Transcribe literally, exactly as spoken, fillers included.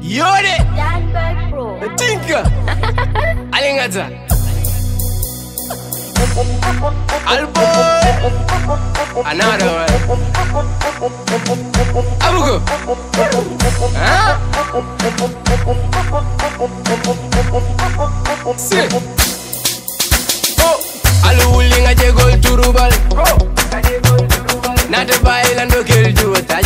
Yode Danberg Pro. Tinka Alingata Alboy Another one Abuko Huh? See Oh Alu ulinga jegol turubal Oh Nata baila ndo kel juota